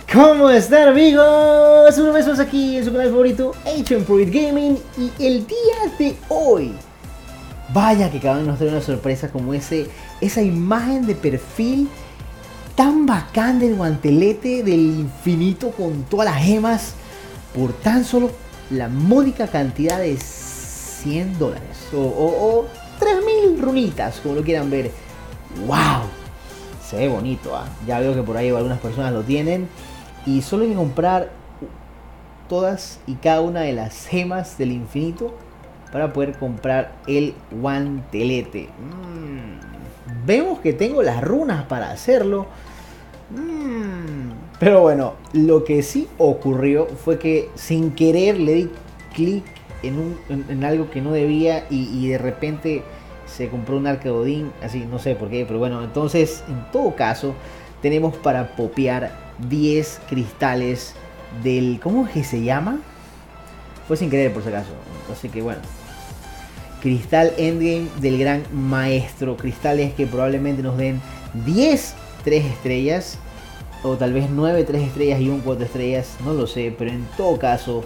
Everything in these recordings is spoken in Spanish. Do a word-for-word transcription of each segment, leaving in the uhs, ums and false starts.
¿Cómo están, amigos? Una vez más aquí en su canal favorito H M Pro Gaming. Y el día de hoy, vaya que acaban de nos traer una sorpresa como ese esa imagen de perfil tan bacán del guantelete del infinito con todas las gemas por tan solo la módica cantidad de cien dólares o, o, o tres mil runitas, como lo quieran ver. ¡Wow! Se ve bonito, ¿eh? Ya veo que por ahí algunas personas lo tienen. Y solo hay que comprar todas y cada una de las gemas del infinito para poder comprar el guantelete. Mm. Vemos que tengo las runas para hacerlo. Mm. Pero bueno, lo que sí ocurrió fue que sin querer le di clic en, un, en, en algo que no debía y, y de repente se compró un arcadodín, así, no sé por qué, pero bueno, entonces en todo caso tenemos para popear diez cristales del... ¿Cómo es que se llama? Fue sin querer por si acaso, así que bueno. Cristal Endgame del Gran Maestro, cristales que probablemente nos den diez tres estrellas o tal vez nueve tres estrellas y un cuatro estrellas, no lo sé, pero en todo caso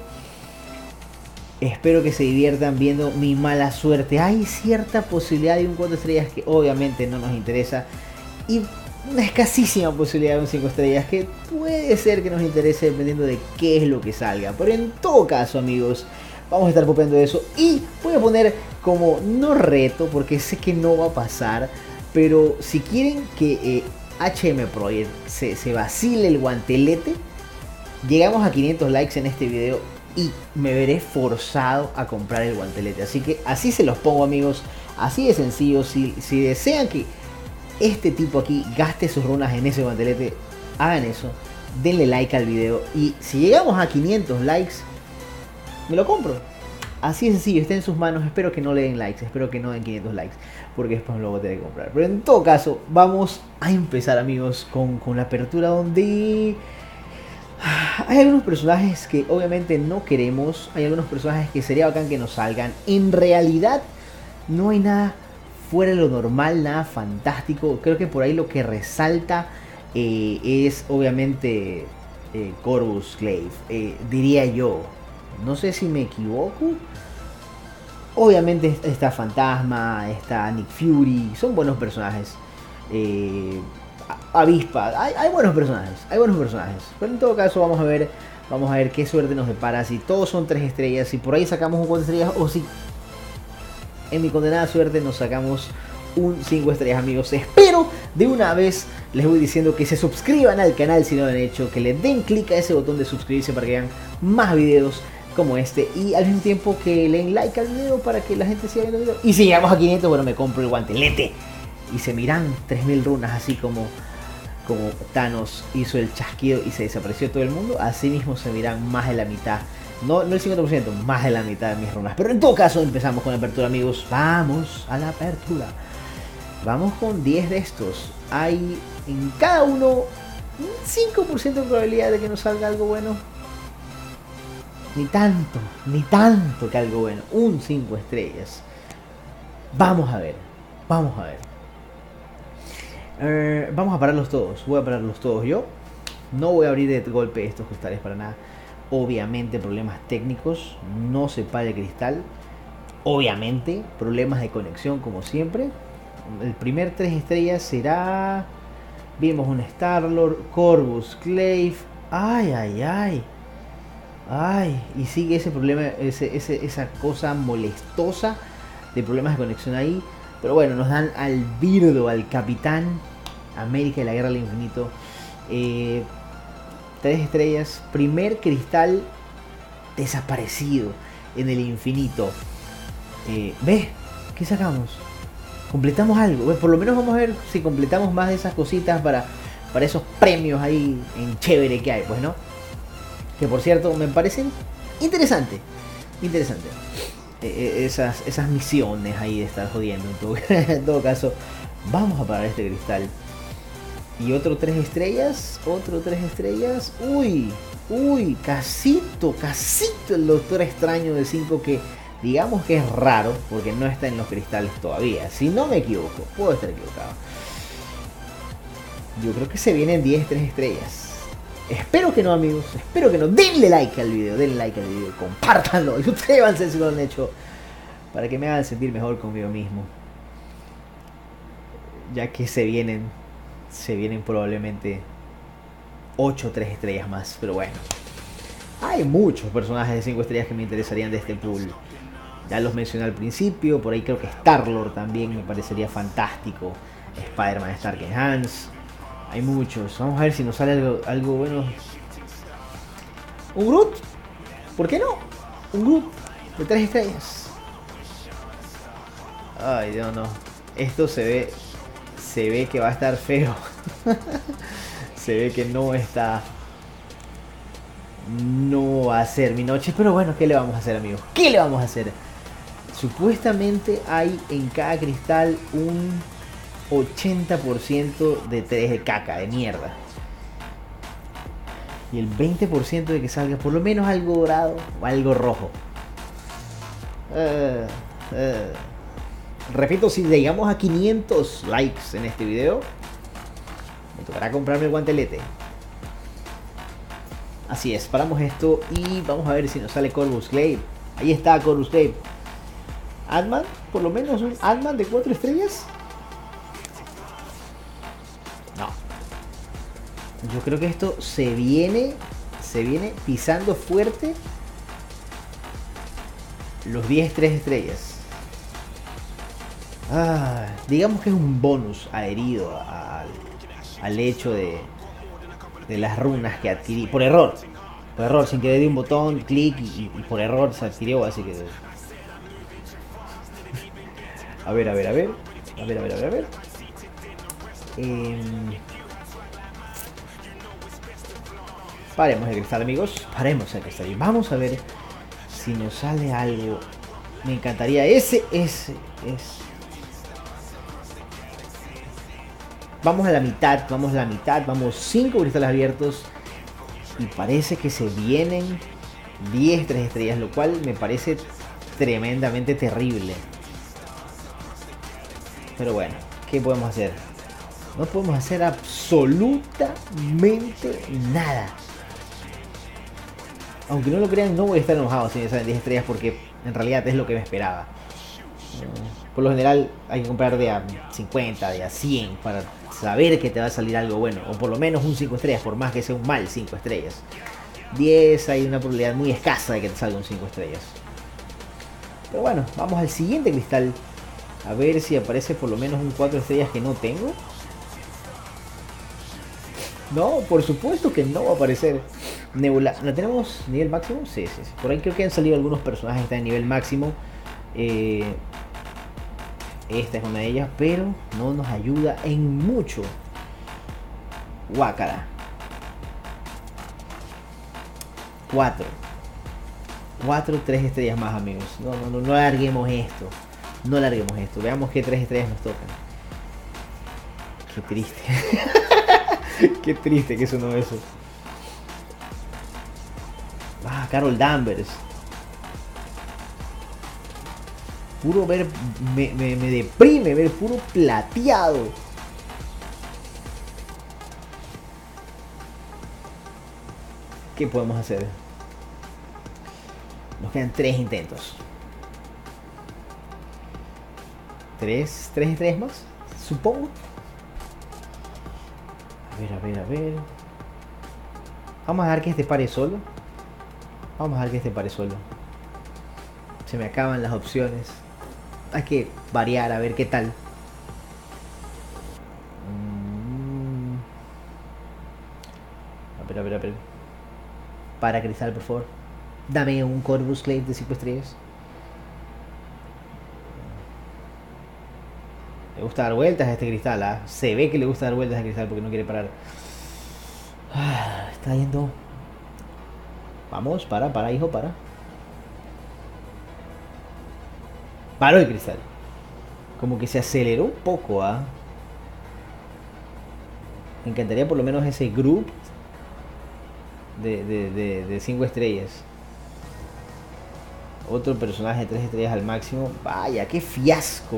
espero que se diviertan viendo mi mala suerte. Hay cierta posibilidad de un cuatro estrellas que obviamente no nos interesa y una escasísima posibilidad de un cinco estrellas que puede ser que nos interese dependiendo de qué es lo que salga. Pero en todo caso, amigos, vamos a estar popeando eso y voy a poner como no reto porque sé que no va a pasar, pero si quieren que eh, H M Project se, se vacile el guantelete, llegamos a quinientos likes en este video y me veré forzado a comprar el guantelete. Así que así se los pongo, amigos, así de sencillo. Si, si desean que este tipo aquí gaste sus runas en ese guantelete, hagan eso, denle like al video y si llegamos a quinientos likes me lo compro. Así de sencillo, está en sus manos. Espero que no le den likes, espero que no den quinientos likes porque después lo voy a tener que comprar. Pero en todo caso vamos a empezar, amigos, con, con la apertura donde hay algunos personajes que obviamente no queremos, hay algunos personajes que sería bacán que nos salgan. En realidad no hay nada fuera de lo normal, nada fantástico. Creo que por ahí lo que resalta eh, es obviamente eh, Corvus Glaive, eh, diría yo. No sé si me equivoco. Obviamente está Fantasma, está Nick Fury, son buenos personajes. Eh, Avispa, hay, hay buenos personajes, hay buenos personajes. Pero en todo caso vamos a ver, vamos a ver qué suerte nos depara. Si todos son tres estrellas, si por ahí sacamos un cuatro estrellas o si en mi condenada suerte nos sacamos un cinco estrellas, amigos. Espero de una vez les voy diciendo que se suscriban al canal si no lo han hecho, que le den clic a ese botón de suscribirse para que vean más videos como este y al mismo tiempo que le den like al video para que la gente siga viendo el video. Y si llegamos a quinientos, bueno, me compro el guantelete y se miran tres mil runas, así como como Thanos hizo el chasquido y se desapareció todo el mundo. Así mismo se miran más de la mitad. No, no el cincuenta por ciento, más de la mitad de mis runas. Pero en todo caso empezamos con la apertura, amigos. Vamos a la apertura. Vamos con diez de estos. Hay en cada uno un cinco por ciento de probabilidad de que nos salga algo bueno. Ni tanto, ni tanto que algo bueno. Un cinco estrellas. Vamos a ver, vamos a ver. Eh, vamos a pararlos todos. Voy a pararlos todos yo. No voy a abrir de golpe estos cristales para nada. Obviamente problemas técnicos, no se para el cristal. Obviamente problemas de conexión como siempre. El primer tres estrellas será... Vimos un Star-Lord, Corvus Glaive. Ay, ay, ay. Ay, y sigue ese problema, ese, ese, esa cosa molestosa de problemas de conexión ahí. Pero bueno, nos dan al Birdo, al Capitán América de la Guerra del Infinito. Eh... Tres estrellas, primer cristal desaparecido en el infinito. Eh, ¿Ves? ¿Qué sacamos? Completamos algo. Pues por lo menos vamos a ver si completamos más de esas cositas para, para esos premios ahí en chévere que hay, pues, ¿no? Que por cierto me parecen interesantes. Interesante. Eh, esas, esas misiones ahí de estar jodiendo. En todo, en todo caso, vamos a parar este cristal. Y otro tres estrellas, otro tres estrellas. Uy, uy, casito, casito el Doctor Extraño de cinco que digamos que es raro porque no está en los cristales todavía. Si no me equivoco, puedo estar equivocado. Yo creo que se vienen diez tres estrellas. Espero que no, amigos. Espero que no. Denle like al video. Denle like al video. Compártanlo. Y suscríbanse si lo han hecho. Para que me hagan sentir mejor conmigo mismo. Ya que se vienen. Se vienen probablemente ocho o tres estrellas más. Pero bueno. Hay muchos personajes de cinco estrellas que me interesarían de este pool. Ya los mencioné al principio. Por ahí creo que Star-Lord también me parecería fantástico. Spider-Man Stark Enhanced. Hay muchos. Vamos a ver si nos sale algo, algo bueno. ¿Un Groot? ¿Por qué no? Un Groot de tres estrellas. Ay, Dios, no. Esto se ve... Se ve que va a estar feo. Se ve que no está... No va a ser mi noche. Pero bueno, ¿qué le vamos a hacer, amigos? ¿Qué le vamos a hacer? Supuestamente hay en cada cristal un ochenta por ciento de tres de caca, de mierda. Y el veinte por ciento de que salga por lo menos algo dorado o algo rojo. Uh, uh. Repito, si llegamos a quinientos likes en este video, me tocará comprarme el guantelete. Así es, paramos esto y vamos a ver si nos sale Corvus Glaive. Ahí está Corvus Glaive. Ant-Man, por lo menos un Ant-Man de cuatro estrellas. No. Yo creo que esto se viene, se viene pisando fuerte los diez tres estrellas. Ah, digamos que es un bonus adherido al, al hecho de, de las runas que adquirí. Por error. Por error, sin que le dé un botón, clic y, y por error se adquirió, así que... A ver, a ver, a ver. A ver, a ver, a ver, a ver. Eh... Paremos el cristal, amigos. Paremos el cristal. Y vamos a ver si nos sale algo. Me encantaría. Ese, ese, ese. Vamos a la mitad. Vamos a la mitad. Vamos cinco cristales abiertos. Y parece que se vienen diez tres estrellas. Lo cual me parece tremendamente terrible. Pero bueno, ¿qué podemos hacer? No podemos hacer absolutamente nada. Aunque no lo crean, no voy a estar enojado si me salen diez estrellas porque en realidad es lo que me esperaba. Por lo general hay que comprar de a cincuenta, de a cien para saber que te va a salir algo bueno. O por lo menos un cinco estrellas, por más que sea un mal cinco estrellas. diez hay una probabilidad muy escasa de que te salga un cinco estrellas. Pero bueno, vamos al siguiente cristal. A ver si aparece por lo menos un cuatro estrellas que no tengo. No, por supuesto que no va a aparecer. Nebula, ¿la tenemos nivel máximo? Sí, sí, sí. Por ahí creo que han salido algunos personajes que están en nivel máximo. Eh, esta es una de ellas, pero no nos ayuda en mucho. Guácara. cuatro. cuatro, tres estrellas más, amigos. No, no, no, no alarguemos esto. No larguemos esto. Veamos qué tres estrellas nos tocan. Qué triste. Qué triste que sonó eso. Ah, Carol Danvers. Puro ver... Me, me, me deprime ver puro plateado. ¿Qué podemos hacer? Nos quedan tres intentos. Tres, tres estrellas más, supongo. A ver, a ver, a ver. Vamos a dejar que este pare solo. Vamos a dejar que este pare solo. Se me acaban las opciones. Hay que variar, a ver qué tal. Mm. A ver, a ver, a ver. Para cristal, por favor. Dame un Corvus Glaive de cinco estrellas. Le gusta dar vueltas a este cristal, ¿eh? Se ve que le gusta dar vueltas a este cristal porque no quiere parar. Ah, está yendo. Vamos, para, para, hijo, para. Paró el cristal. Como que se aceleró un poco, ¿ah? ¿eh? Me encantaría por lo menos ese group de, de, de, de cinco estrellas. Otro personaje de tres estrellas al máximo. Vaya, qué fiasco.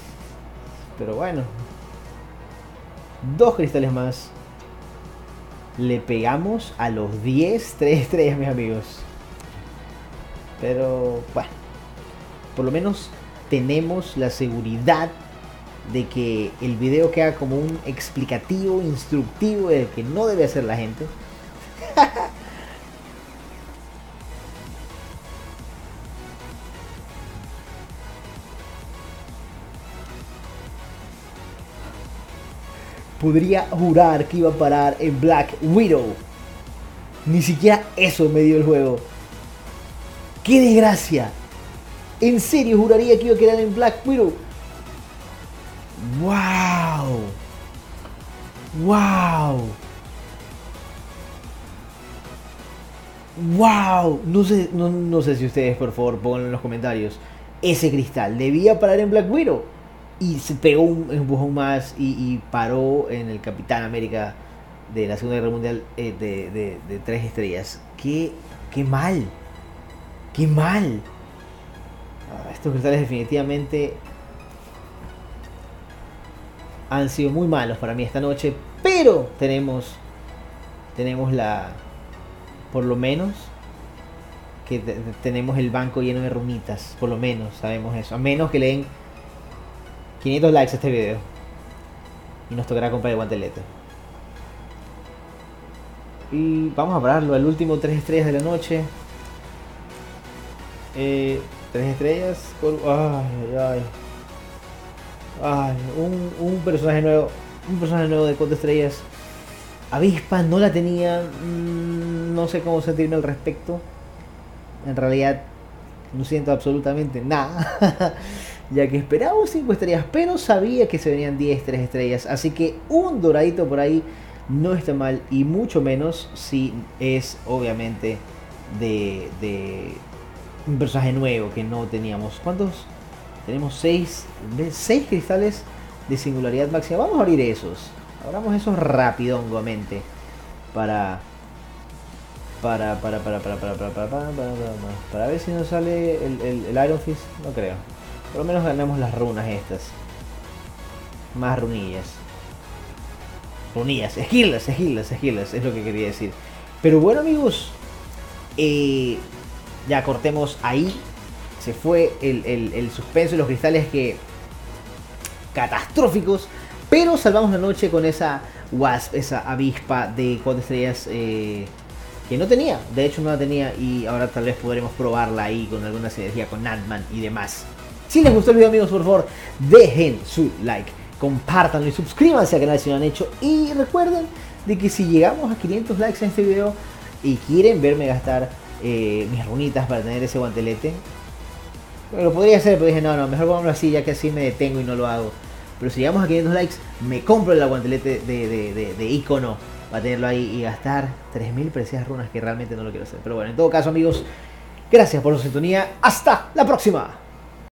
Pero bueno. Dos cristales más. le pegamos a los diez, tres estrellas, mis amigos. Pero bueno, por lo menos tenemos la seguridad de que el video queda como un explicativo, instructivo de que no debe hacer la gente. Podría jurar que iba a parar en Black Widow. Ni siquiera eso me dio el juego. ¡Qué desgracia! En serio juraría que iba a quedar en Black Widow. ¡Wow! ¡Wow! ¡Wow! No sé, no, no sé si ustedes, por favor, pongan en los comentarios. Ese cristal debía parar en Black Widow. Y se pegó un empujón más y, y paró en el Capitán América de la Segunda Guerra Mundial eh, de, de, de tres estrellas. ¡Qué, qué mal! ¡Qué mal! Ah, estos cristales definitivamente han sido muy malos para mí esta noche. Pero tenemos, tenemos la... Por lo menos que tenemos el banco lleno de runitas. Por lo menos sabemos eso. A menos que le den quinientos likes a este video y nos tocará comprar el guantelete. Y vamos a pararlo al último tres estrellas de la noche. Eh, tres estrellas. Ay, ay, ay. Un, un personaje nuevo. Un personaje nuevo de cuatro estrellas. Avispa no la tenía. Mmm, no sé cómo sentirme al respecto. En realidad no siento absolutamente nada. Ya que esperaba un cinco estrellas, pero sabía que se venían diez, tres estrellas. Así que un doradito por ahí no está mal. Y mucho menos si es obviamente de, de un personaje nuevo que no teníamos. ¿Cuántos? Tenemos seis, seis cristales de singularidad máxima. Vamos a abrir esos. Abramos esos rapidongamente. Para... Para, para, para, para, para, para, para, para, para, para, para ver si nos sale el, el, el Iron Fist. No creo. Por lo menos ganamos las runas estas. Más runillas. Runillas, esquilas, esquilas, esquilas, es lo que quería decir. Pero bueno, amigos, eh, ya cortemos ahí. Se fue el, el, el suspenso y los cristales que catastróficos. Pero salvamos la noche con esa Wasp, esa avispa de cuatro estrellas eh, que no tenía. De hecho no la tenía y ahora tal vez podremos probarla ahí con alguna sinergia con Ant-Man y demás. Si les gustó el video, amigos, por favor, dejen su like, compártanlo y suscríbanse al canal si no lo han hecho. Y recuerden de que si llegamos a quinientos likes en este video y quieren verme gastar eh, mis runitas para tener ese guantelete, bueno, lo podría hacer, pero dije no, no, mejor pongámoslo así, ya que así me detengo y no lo hago. Pero si llegamos a quinientos likes, me compro el guantelete de, de, de, de icono para tenerlo ahí y gastar tres mil preciosas runas que realmente no lo quiero hacer. Pero bueno, en todo caso, amigos, gracias por su sintonía. ¡Hasta la próxima!